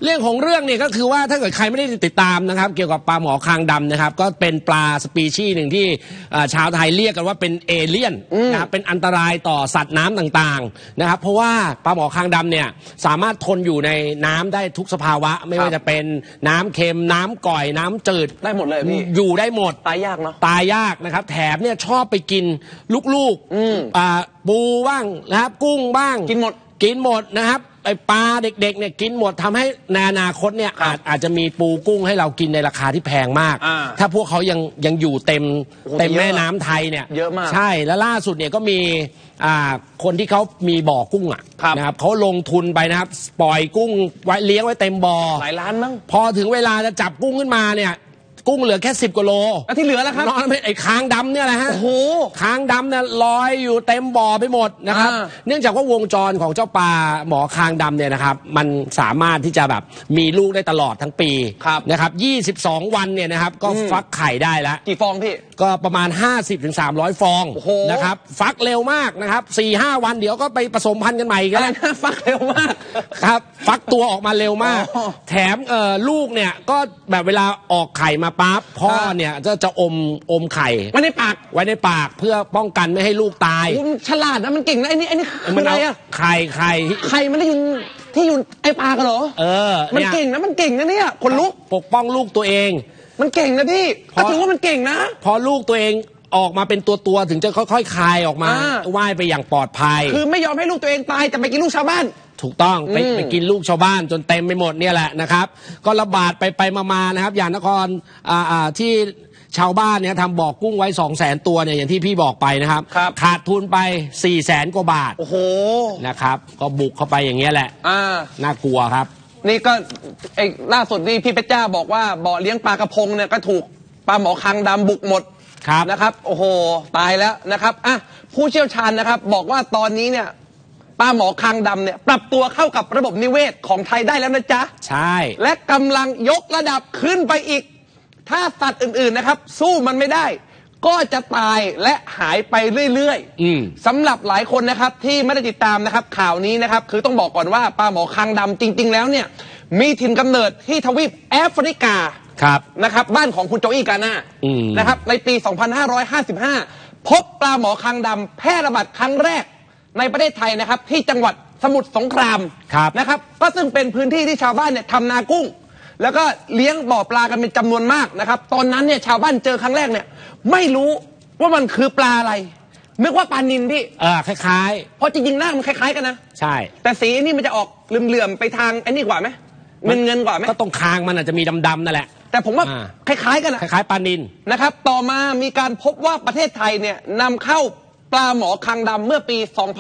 เรื่องของเรื่องเนี่ยก็คือว่าถ้าเกิดใครไม่ได้ติดตามนะครับเกี่ยวกับปลาหมอคางดำนะครับก็เป็นปลาสปีชีส์หนึ่งที่ชาวไทยเรียกกันว่าเป็นเอเลี่ยนนะครับเป็นอันตรายต่อสัตว์น้ำต่างๆนะครับเพราะว่าปลาหมอคางดำเนี่ยสามารถทนอยู่ในน้ำได้ทุกสภาวะไม่ว่าจะเป็นน้ำเค็มน้ำก่อยน้ำจืดได้หมดเลยพี่อยู่ได้หมดตายยากเนาะตายยากนะครับแถมเนี่ยชอบไปกินลูกๆปูบ้างนะครับกุ้งบ้างกินหมดนะครับไอปลาเด็กๆเนี่ยกินหมดทำให้ในอนาคตเนี่ยอาจจะมีปูกุ้งให้เรากินในราคาที่แพงมากถ้าพวกเขายังอยู่เต็มแม่น้ำไทยเนี่ยเยอะมากใช่แล้วล่าสุดเนี่ยก็มีคนที่เขามีบ่อกุ้งนะครับเขาลงทุนไปนะครับปล่อยกุ้งไว้เลี้ยงไว้เต็มบ่อหลายล้านมั้งพอถึงเวลาจะจับกุ้งขึ้นมาเนี่ยกุ้งเหลือแค่10 กว่าโลแล้วที่เหลือแล้วครับนอนไอ้คางดำเนี่ยแหละฮะโอ้โหคางดำเนี่ยลอยอยู่เต็มบ่อไปหมดนะครับเนื่องจากว่าวงจรของเจ้าปลาหมอคางดำเนี่ยนะครับมันสามารถที่จะแบบมีลูกได้ตลอดทั้งปีนะครับ22 วันเนี่ยนะครับก็ฟักไข่ได้แล้วกี่ฟองพี่ก็ประมาณ50-300 ฟองนะครับฟักเร็วมากนะครับ 4-5 วันเดี๋ยวก็ไปผสมพันธุ์กันใหม่กันนะฟักเร็วมากครับฟักตัวออกมาเร็วมากแถมลูกเนี่ยก็แบบเวลาออกไข่มาปั๊บพ่อเนี่ยจะอมไข่ไว้ในปากเพื่อป้องกันไม่ให้ลูกตายฉลาดนะมันเก่งนะไอ้นี่คืออะไรอะไข่มันได้อยู่ไอ้ปากเหรอมันเก่งนะเนี่ยคนลุกปกป้องลูกตัวเองมันเก่งนะพี่ก็ถือว่ามันเก่งนะพอลูกตัวเองออกมาเป็นตัวถึงจะค่อยๆคลายออกมาว่ายไปอย่างปลอดภัยคือไม่ยอมให้ลูกตัวเองตายแต่ไปกินลูกชาวบ้านถูกต้องไปกินลูกชาวบ้านจนเต็มไปหมดเนี่ยแหละนะครับก็ระบาดไปมานะครับอย่างนครที่ชาวบ้านเนี่ยทำบ่อกุ้งไว้ 200,000 ตัวเนี่ยอย่างที่พี่บอกไปนะครับขาดทุนไป 400,000 กว่าบาทโอ้โหนะครับก็บุกเข้าไปอย่างเงี้ยแหละน่ากลัวครับนี่ก็ล่าสุดนี่พี่เพชรจ้าบอกว่าบ่อเลี้ยงปลากระพงเนี่ยก็ถูกปลาหมอคางดำบุกหมดนะครับโอ้โหตายแล้วนะครับผู้เชี่ยวชาญนะครับบอกว่าตอนนี้เนี่ยปลาหมอคางดำเนี่ยปรับตัวเข้ากับระบบนิเวศของไทยได้แล้วนะจ๊ะใช่และกำลังยกระดับขึ้นไปอีกถ้าสัตว์อื่นๆนะครับสู้มันไม่ได้ก็จะตายและหายไปเรื่อยๆสำหรับหลายคนนะครับที่ไม่ได้ติดตามนะครับข่าวนี้นะครับคือต้องบอกก่อนว่าปลาหมอคางดำจริงๆแล้วเนี่ยมีถิ่นกำเนิดที่ทวีปแอฟริกานะครับบ้านของคุณโจอี้กาน่านะครับในปี 2555 พบปลาหมอคางดำแพร่ระบาดครั้งแรกในประเทศไทยนะครับที่จังหวัดสมุทรสงครามนะครับก็ซึ่งเป็นพื้นที่ที่ชาวบ้านเนี่ยทำนากุ้งแล้วก็เลี้ยงบ่อปลากันเป็นจำนวนมากนะครับตอนนั้นเนี่ยชาวบ้านเจอครั้งแรกเนี่ยไม่รู้ว่ามันคือปลาอะไรนึกว่าปลานิลพี่คล้ายๆเพราะจริงๆหน้ามันคล้ายๆกันนะใช่แต่สีนี่มันจะออกเหลื่อมๆไปทางไอ้นี่กว่าไหมเงินกว่าไหมก็ตรงคางมันอาจจะมีดำๆนั่นแหละแต่ผมว่าคล้ายๆกันนะคล้ายๆปลานิลนะครับต่อมามีการพบว่าประเทศไทยเนี่ยนำเข้าปลาหมอคางดำเมื่อปี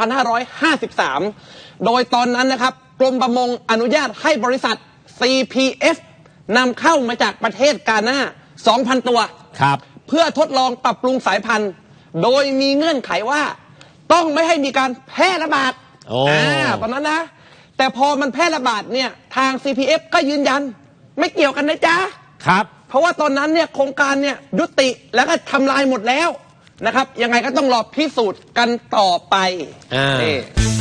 2553 โดยตอนนั้นนะครับกรมประมงอนุญาตให้บริษัท CPF นำเข้ามาจากประเทศกาน่า 2,000 ตัวเพื่อทดลองปรับปรุงสายพันธุ์โดยมีเงื่อนไขว่าต้องไม่ให้มีการแพร่ระบาดตอนนั้นนะแต่พอมันแพร่ระบาดเนี่ยทาง CPF ก็ยืนยันไม่เกี่ยวกันนะจ๊ะเพราะว่าตอนนั้นเนี่ยโครงการเนี่ยยุติแล้วก็ทำลายหมดแล้วนะครับยังไงก็ต้องรอพิสูจน์กันต่อไป